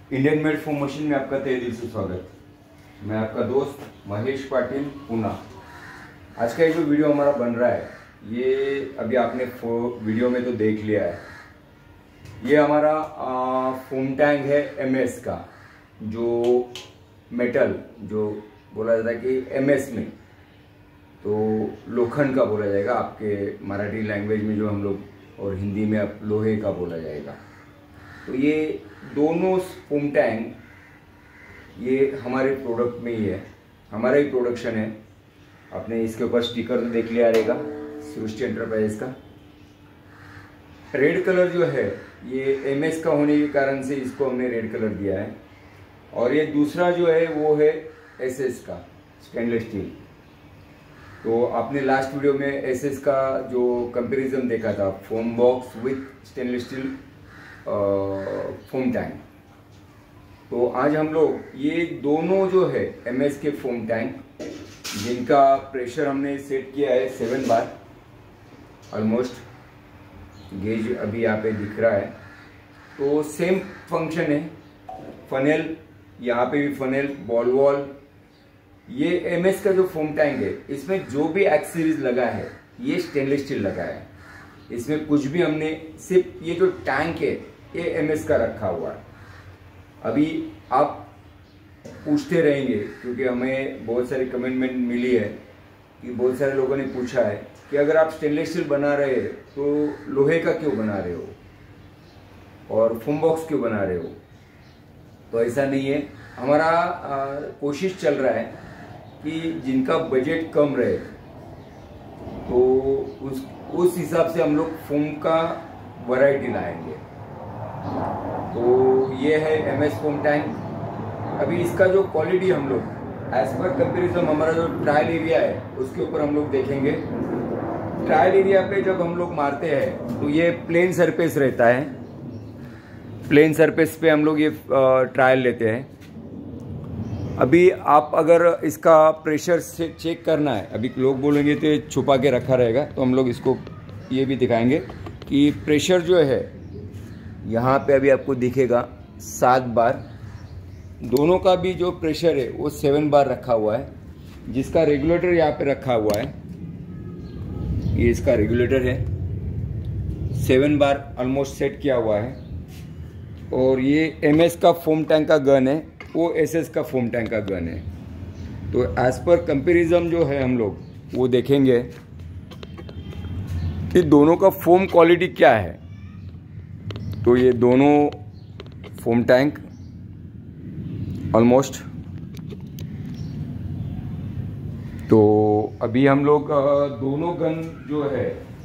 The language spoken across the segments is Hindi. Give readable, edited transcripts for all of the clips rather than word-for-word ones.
इंडियन मेड फोम मशीन में आपका तहे दिल से स्वागत। मैं आपका दोस्त महेश पाटिल पूना। आज का ये जो वीडियो हमारा बन रहा है, ये अभी आपने वीडियो में तो देख लिया है। ये हमारा फोम टैंक है एमएस का, जो मेटल जो बोला जाता है कि एमएस में तो लोखंड का बोला जाएगा, आपके मराठी लैंग्वेज में जो हम लोग, और हिंदी में आप लोहे का बोला जाएगा। तो ये दोनों फोम टैंक ये हमारे प्रोडक्ट में ही है, हमारा ही प्रोडक्शन है। आपने इसके ऊपर स्टिकर तो देख लिया रहेगा सृष्टि एंटरप्राइजेस का। रेड कलर जो है ये एमएस का होने के कारण से इसको हमने रेड कलर दिया है, और ये दूसरा जो है वो है एसएस का, स्टेनलेस स्टील। तो आपने लास्ट वीडियो में एसएस का जो कंपैरिजन देखा था, foam box with stainless steel foam tank. तो आज हम लोग ये दोनों जो है एमएस के फोम टैंक, जिनका प्रेशर हमने सेट किया है 7 बार, ऑलमोस्ट गेज अभी यहाँ पे दिख रहा है। तो सेम फंक्शन है, फनेल, यहाँ पे भी फनेल, बॉल वॉल। ये एमएस का जो फोम टैंक है, इसमें जो भी एक्सेसरीज लगा है ये स्टेनलेस स्टील लगा है। इसमें कुछ भी हमने, सिर्फ ये जो टैंक है ये एमएस का रखा हुआ है। अभी आप पूछते रहेंगे, क्योंकि हमें बहुत सारी कमेंटमेंट मिली है कि बहुत सारे लोगों ने पूछा है कि अगर आप स्टेनलेस स्टील बना रहे हैं तो लोहे का क्यों बना रहे हो और फोम बॉक्स क्यों बना रहे हो। तो ऐसा नहीं है, हमारा कोशिश चल रहा है कि जिनका बजट कम रहे तो उस हिसाब से हम लोग फोम का वैरायटी लाएंगे। तो ये है एमएस फोम टैंक। अभी इसका जो क्वालिटी हम लोग एज पर कंपेरिजन, हमारा जो ट्रायल एरिया है उसके ऊपर हम लोग देखेंगे। ट्रायल एरिया पे जब हम लोग मारते हैं तो ये प्लेन सरफेस रहता है, प्लेन सरफेस पे हम लोग ये ट्रायल लेते हैं। अभी आप अगर इसका प्रेशर से चेक करना है, अभी लोग बोलेंगे तो छुपा के रखा रहेगा, तो हम लोग इसको ये भी दिखाएंगे कि प्रेशर जो है यहाँ पे अभी आपको दिखेगा 7 बार। दोनों का भी जो प्रेशर है वो 7 बार रखा हुआ है, जिसका रेगुलेटर यहाँ पे रखा हुआ है। ये इसका रेगुलेटर है, 7 बार ऑलमोस्ट सेट किया हुआ है। और ये एमएस का फोम टैंक का गन है, वो एसएस का फोम टैंक का गन है। तो एज पर कंपेरिजन जो है हम लोग वो देखेंगे कि दोनों का फोम क्वालिटी क्या है। तो ये दोनों फोम टैंक ऑलमोस्ट, तो अभी हम लोग दोनों गन जो है,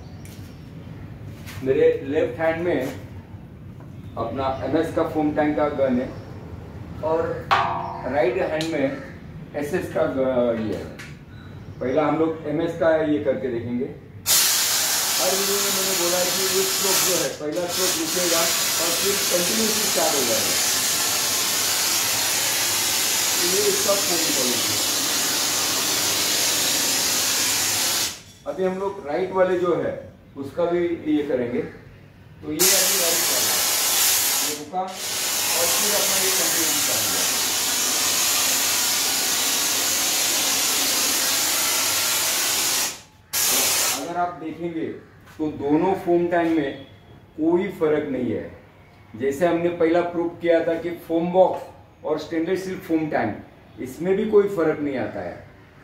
मेरे लेफ्ट हैंड में अपना एमएस का फोम टैंक का गन है और राइट हैंड में एसएस का ये है। पहला हम लोग एमएस का ये करके देखेंगे। हर वीडियो में मैंने बोला है कि एक स्ट्रोक जो है, पहला स्ट्रोक रुकेगा और फिर कंटिन्यूसली स्टार्ट हो जाएगा। तो ये इसका फोम क्वालिटी। अभी हम लोग राइट वाले जो है उसका भी ये करेंगे। तो ये अभी राइट वाला ये रुका और फिर अपना ये कंटिन्यू कर दिया। अगर आप देखेंगे तो दोनों फोम टैंक में कोई फर्क नहीं है। जैसे हमने पहला प्रूव किया था कि फोम बॉक्स और स्टेनलेस स्टील फोम टैंक, इसमें भी कोई फर्क नहीं आता है।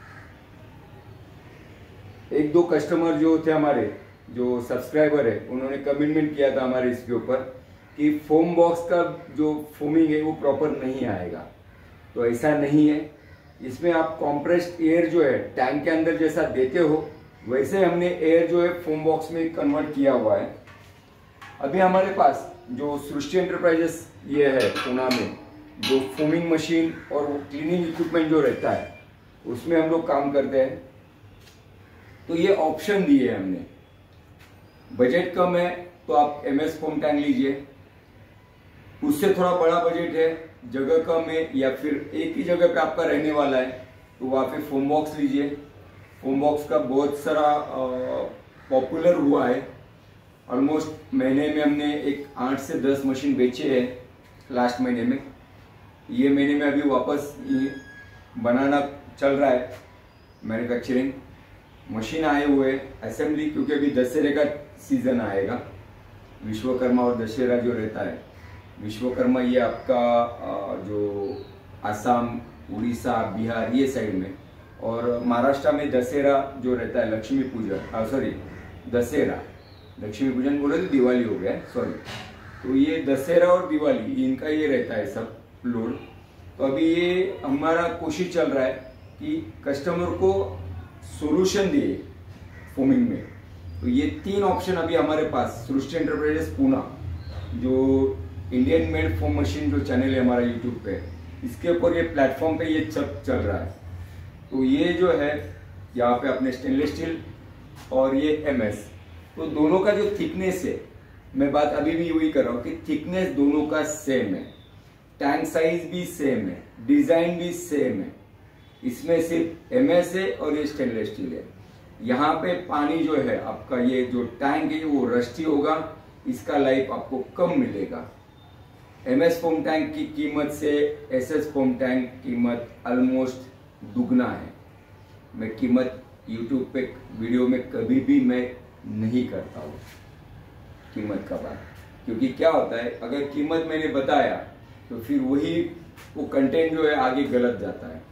1-2 कस्टमर जो थे हमारे, जो सब्सक्राइबर है, उन्होंने कमिटमेंट किया था हमारे इसके ऊपर कि फोम बॉक्स का जो फोमिंग है वो प्रॉपर नहीं आएगा। तो ऐसा नहीं है, इसमें आप कॉम्प्रेस्ड एयर जो है टैंक के अंदर जैसा देते हो, वैसे हमने एयर जो है फोम बॉक्स में कन्वर्ट किया हुआ है। अभी हमारे पास जो सृष्टि एंटरप्राइजेस ये है पूना में, जो फोमिंग मशीन और क्लीनिंग इक्विपमेंट जो रहता है उसमें हम लोग काम करते हैं। तो ये ऑप्शन दिए है हमने। बजट कम है तो आप एमएस फोम टैंक लीजिए, उससे थोड़ा बड़ा बजट है, जगह कम है, या फिर एक ही जगह पे आपका रहने वाला है, तो वहाँ पे फोम बॉक्स लीजिए। फोम बॉक्स का बहुत सारा पॉपुलर हुआ है। ऑलमोस्ट महीने में हमने एक 8 से 10 मशीन बेचे हैं लास्ट महीने में। ये महीने में अभी वापस ये बनाना चल रहा है, मैन्युफैक्चरिंग मशीन आए हुए असेंबली, क्योंकि अभी दशहरे का सीज़न आएगा। विश्वकर्मा और दशहरा जो रहता है, विश्वकर्मा ये आपका जो आसाम, उड़ीसा, बिहार ये साइड में, और महाराष्ट्र में दशहरा जो रहता है लक्ष्मी पूजन, सॉरी दशहरा, लक्ष्मी पूजन बोले तो दिवाली हो गया, सॉरी। तो ये दशहरा और दिवाली इनका ये रहता है सब लोड। तो अभी ये हमारा कोशिश चल रहा है कि कस्टमर को सोल्यूशन दिए फोमिंग में। तो ये 3 ऑप्शन अभी हमारे पास, सृष्टि एंटरप्राइजेस पुणे, जो इंडियन मेड फोम मशीन जो चैनल है हमारा यूट्यूब पे, इसके ऊपर ये प्लेटफॉर्म पे ये चल रहा है। तो ये जो है यहाँ पे अपने स्टेनलेस स्टील और ये MS, तो दोनों का जो थिकनेस है, मैं बात अभी भी वही कर रहा हूँ कि थिकनेस दोनों का सेम है, टैंक साइज भी सेम है, डिजाइन भी सेम है। इसमें सिर्फ MS है और ये स्टेनलेस स्टील है। यहाँ पे पानी जो है आपका, ये जो टैंक है वो रस्टी होगा, इसका लाइफ आपको कम मिलेगा। MS फोम टैंक की कीमत से SS फोम टैंक कीमत ऑलमोस्ट दुगना है। मैं कीमत YouTube पे वीडियो में कभी भी मैं नहीं करता हूँ कीमत का बात, क्योंकि क्या होता है अगर कीमत मैंने बताया तो फिर वही वो कंटेंट जो है आगे गलत जाता है।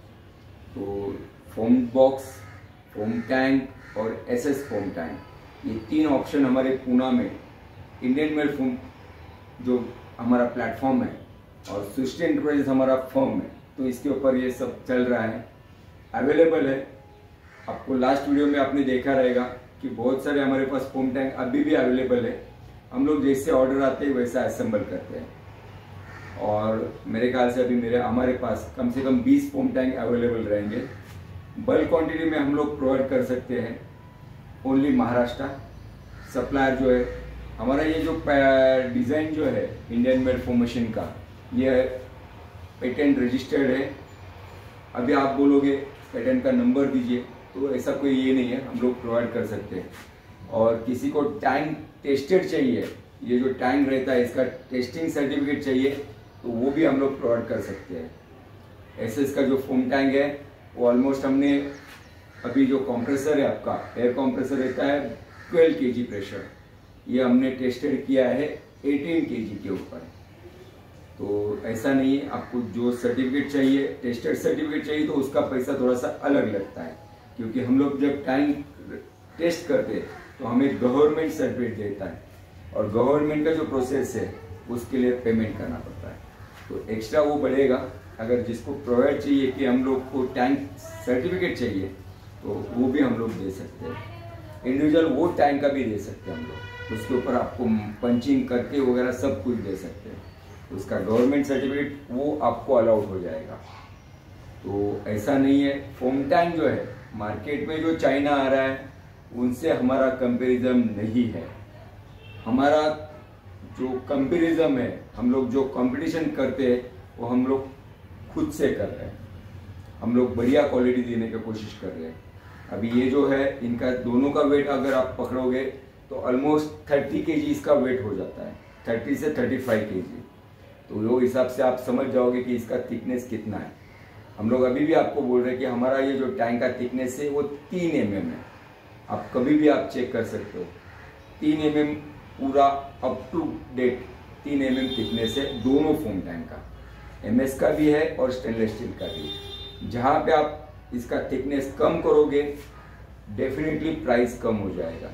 तो फोम बॉक्स, फोम टैंक और SS फोम टैंक, ये 3 ऑप्शन हमारे पुणे में इंडियन मेड फोम जो हमारा प्लेटफॉर्म है और सृष्टि एंटरप्राइजेस हमारा फर्म है, तो इसके ऊपर ये सब चल रहा है, अवेलेबल है। आपको लास्ट वीडियो में आपने देखा रहेगा कि बहुत सारे हमारे पास फोम टैंक अभी भी अवेलेबल है। हम लोग जैसे ऑर्डर आते हैं वैसा असेंबल करते हैं, और मेरे ख्याल से अभी हमारे पास कम से कम 20 फोम टैंक अवेलेबल रहेंगे। बल्क क्वांटिटी में हम लोग प्रोवाइड कर सकते हैं ओनली महाराष्ट्र। सप्लायर जो है हमारा, ये जो डिज़ाइन जो है इंडियन मेड फोम मशीन का, ये पेटेंट रजिस्टर्ड है। अभी आप बोलोगे पेटेंट का नंबर दीजिए, तो ऐसा कोई ये नहीं है, हम लोग प्रोवाइड कर सकते हैं। और किसी को टैंक टेस्टेड चाहिए, ये जो टैंक रहता है इसका टेस्टिंग सर्टिफिकेट चाहिए, तो वो भी हम लोग प्रोवाइड कर सकते हैं। SS का जो फोम टैंक है वो ऑलमोस्ट हमने अभी जो कंप्रेसर है आपका, एयर कंप्रेसर रहता है 12 kg प्रेशर, ये हमने टेस्टेड किया है 18 kg के ऊपर। तो ऐसा नहीं है, आपको जो सर्टिफिकेट चाहिए, टेस्टेड सर्टिफिकेट चाहिए, तो उसका पैसा थोड़ा सा अलग लगता है, क्योंकि हम लोग जब टैंक टेस्ट करते हैं तो हमें गवर्नमेंट सर्टिफिकेट देता है, और गवर्नमेंट का जो प्रोसेस है उसके लिए पेमेंट करना पड़ता है, तो एक्स्ट्रा वो बढ़ेगा। अगर जिसको प्रोवाइड चाहिए कि हम लोग को टैंक सर्टिफिकेट चाहिए, तो वो भी हम लोग दे सकते हैं। इंडिविजुअल वो टैंक का भी दे सकते हैं हम लोग, उसके ऊपर आपको पंचिंग करके वगैरह सब कुछ दे सकते हैं, उसका गवर्नमेंट सर्टिफिकेट वो आपको अलाउड हो जाएगा। तो ऐसा नहीं है, फोम टैंक जो है मार्केट में जो चाइना आ रहा है उनसे हमारा कंपैरिजन नहीं है। हमारा जो कंपैरिजन है, हम लोग जो कंपटीशन करते हैं वो हम लोग खुद से कर रहे हैं, हम लोग बढ़िया क्वालिटी देने की कोशिश कर रहे हैं। अभी ये जो है इनका दोनों का वेट अगर आप पकड़ोगे तो ऑलमोस्ट 30 kg इसका वेट हो जाता है, 30 से 35 kg। तो वो हिसाब से आप समझ जाओगे कि इसका थिकनेस कितना है। हम लोग अभी भी आपको बोल रहे हैं कि हमारा ये जो टैंक का थिकनेस है वो 3 mm है, आप कभी भी आप चेक कर सकते हो। 3 mm पूरा up to date 3 mm thickness है दोनों फोम टैंक का, MS का भी है और स्टेनलेस स्टील का भी। जहाँ पे आप इसका थिकनेस कम करोगे डेफिनेटली प्राइस कम हो जाएगा।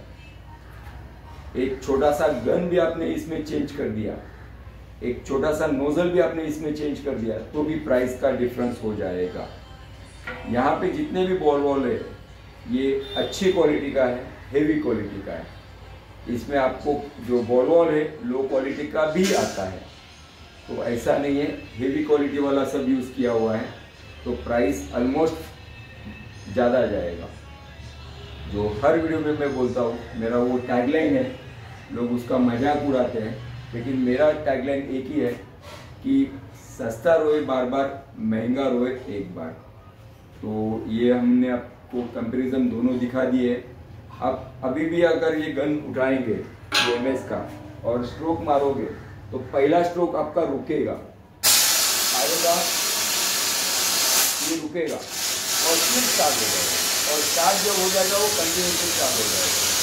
एक छोटा सा गन भी आपने इसमें चेंज कर दिया, एक छोटा सा नोजल भी आपने इसमें चेंज कर दिया, तो भी प्राइस का डिफरेंस हो जाएगा। यहाँ पे जितने भी बॉल वॉल है ये अच्छी क्वालिटी का है, हेवी क्वालिटी का है। इसमें आपको जो बॉल वॉल है लो क्वालिटी का भी आता है, तो ऐसा नहीं है, हेवी क्वालिटी वाला सब यूज़ किया हुआ है, तो प्राइस ऑलमोस्ट ज़्यादा जाएगा। जो हर वीडियो में मैं बोलता हूँ, मेरा वो टैगलाइन है, लोग उसका मजाक उड़ाते हैं, लेकिन मेरा टैगलाइन एक ही है कि सस्ता रोए बार बार, महंगा रोए एक बार। तो ये हमने आपको कंपैरिजन दोनों दिखा दिए। आप अभी भी अगर ये गन उठाएंगे MS का और स्ट्रोक मारोगे तो पहला स्ट्रोक आपका रुकेगा, आएगा, ये रुकेगा और फिर स्टार्ट हो जाएगा, और स्टार्ट जब हो जाएगा वो कंटिन्यूसली स्टार्ट हो जाएगा।